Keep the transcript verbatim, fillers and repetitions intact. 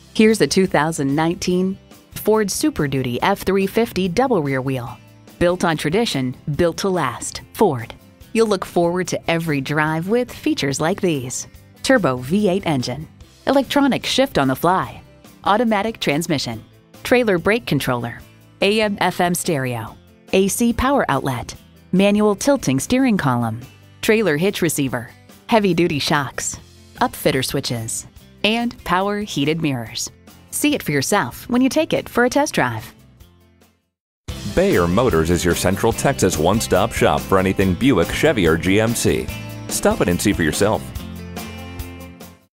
Here's a two thousand nineteen Ford Super Duty F three fifty double rear wheel. Built on tradition, built to last. Ford. You'll look forward to every drive with features like these: turbo V eight engine, electronic shift on the fly, automatic transmission, trailer brake controller, A M F M stereo, A C power outlet, manual tilting steering column, trailer hitch receiver, heavy-duty shocks, upfitter switches, and power heated mirrors. See it for yourself when you take it for a test drive. Bayer Motors is your Central Texas one-stop shop for anything Buick, Chevy, or G M C. Stop it and see for yourself.